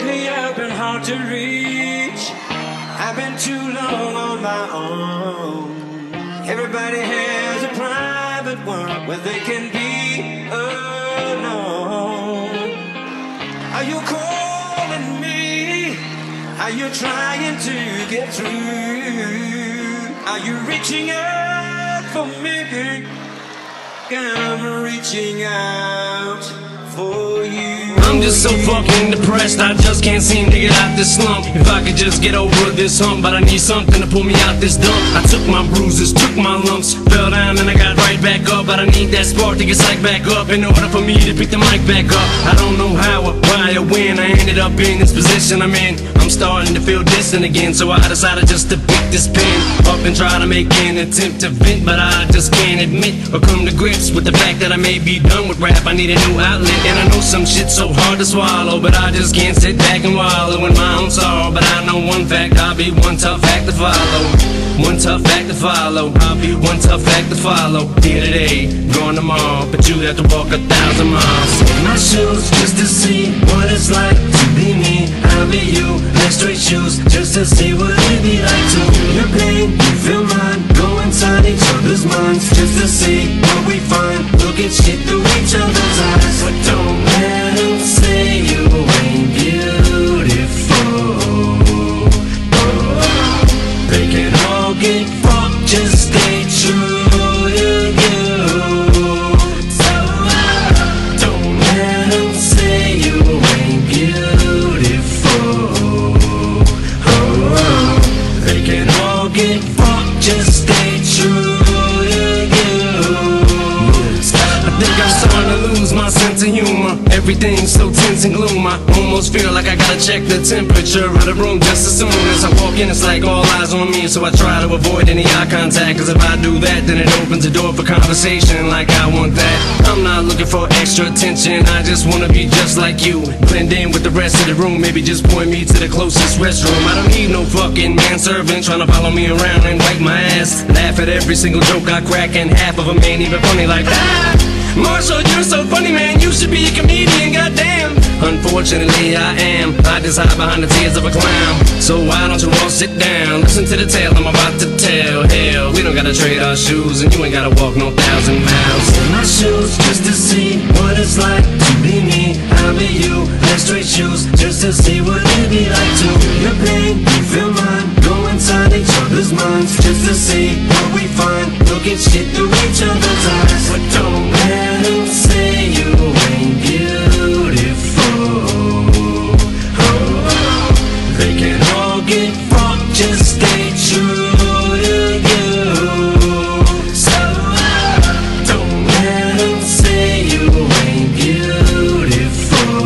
Lately I've been hard to reach. I've been too long on my own. Everybody has a private one where they can be alone. Are you calling me? Are you trying to get through? Are you reaching out for me? I'm reaching out for you. I'm just so fucking depressed, I just can't seem to get out this slump. If I could just get over this hump, but I need something to pull me out this dump. I took my bruises, took my lumps, fell down and I got right back up. But I need that spark to get psyched back up in order for me to pick the mic back up. I don't know how or why or when I ended up in this position I'm in. I'm starting to feel distant again, so I decided just to pick this pen up and try to make an attempt to vent. But I just can't admit or come to grips with the fact that I may be done with rap. I need a new outlet, and I know some shit's so hard to swallow, but I just can't sit back and wallow in my own sorrow. But I know one fact, I'll be one tough act to follow. One tough act to follow. I'll be one tough act to follow. Here today, gone tomorrow, but you have to walk 1,000 miles. In my shoes, just to see what it's like to be me. I'll be you, wear straight shoes, just to see what it'd be like to feel your pain, you feel mine. Go inside each other's minds, just to see what we find. Look at shit through each other's eyes. But don't let them say you ain't beautiful. They can all get fucked, just stay true to you. So don't let them say you ain't beautiful. They can all get fucked, just stay true to you. I think I'm starting to lose my sense of humor. Everything's so tense and gloom. I almost feel like I gotta check the temperature of the room just as soon as I walk in. It's like all eyes on me, so I try to avoid any eye contact. Cause if I do that, then it opens the door for conversation like I want that. I'm not looking for extra attention, I just wanna be just like you. Blend in with the rest of the room, maybe just point me to the closest restroom. I don't need no fucking manservant trying to follow me around and wipe my ass. Laugh at every single joke I crack, and half of them ain't even funny like that. Marshall, you're so funny, man, you should be a comedian, goddamn. Unfortunately, I am. I just hide behind the tears of a clown. So why don't you all sit down, listen to the tale I'm about to tell. Hell, we don't gotta trade our shoes, and you ain't gotta walk no 1,000 miles. In my shoes, just to see what it's like to be me. I'll be you, wear straight shoes, just to see what it'd be like to feel your pain, you feel mine. Go inside each other's minds, just to see what we find. Look at shit through each other's eyes. But don't let them say you ain't beautiful. They can all get fucked, just stay true to you. So don't let them say you ain't beautiful.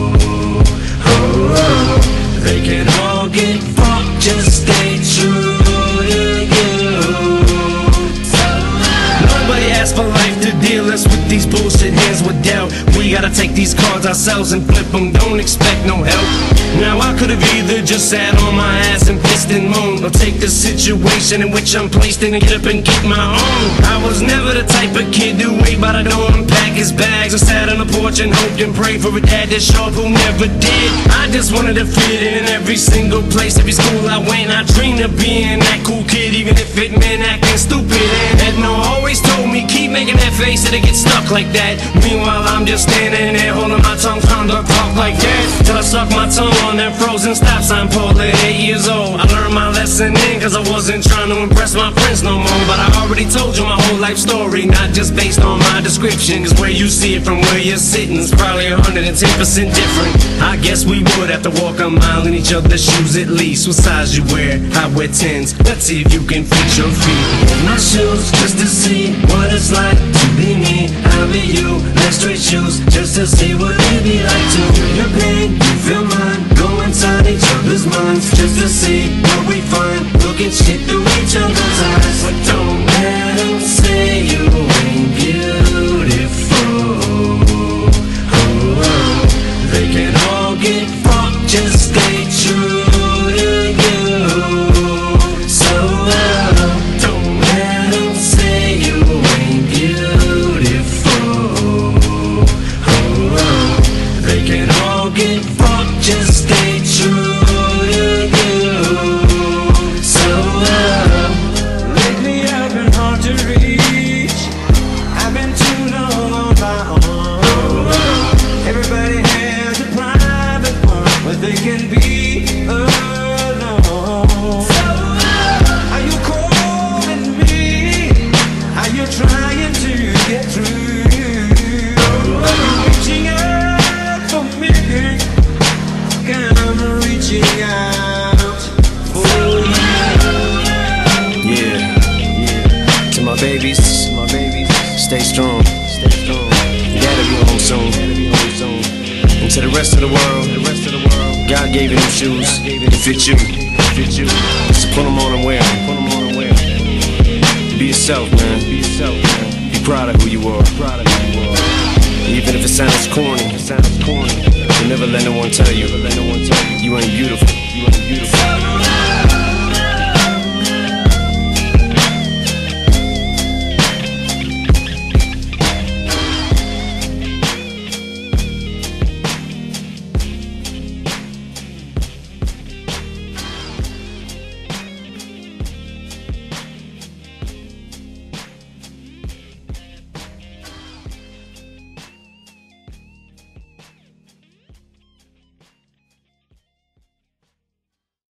They can all get fucked, just stay true to you. Nobody asked for life to deal us with these bullshit hands with doubt. We gotta take these cards ourselves and flip them, don't expect no help. Now I could've either just sat on my ass and pissed and moaned, or take the situation in which I'm placed in and get up and get my own. I was never the type of kid to wait by the door and pack his bags, or sat on the porch and hoped and prayed for a dad that showed up who never did. I just wanted to fit in every single place, every school I went. I dreamed of being that cool kid, even if it meant acting stupid. And Edna always told me, keep making that face, it'll get stuck like that. Meanwhile I'm just standing there holding my tongue, trying to talk like that, till I stuck my tongue on that frozen stop sign pole at 8 years old. I learned my lesson then, cause I wasn't trying to impress my friends no more. But I already told you my whole life story, not just based on my description. Cause where you see it from where you're sitting is probably 110% different. I guess we would have to walk a mile in each other's shoes at least. What size you wear? I wear 10s. Let's see if you can fit your feet in my shoes, just to see what it's like to be me. I'll be you, wear straight shoes, just to see what it'd be like to feel your pain, you feel mine. Go inside each other's minds, just to see what we find. Look at shit through each other's eyes. But don't let them say you ain't beautiful. They can all get fucked, just stay true to you. So don't let them say you ain't beautiful. They can all get fucked, just stay I'm reaching out for you. Yeah. To my babies, stay strong. You gotta be home soon. And to the rest of the world, God gave you them shoes to fit you. So put them on and wear them. Be yourself, man. Be proud of who you are. Even if it sounds corny, never let no one tell you you ain't beautiful.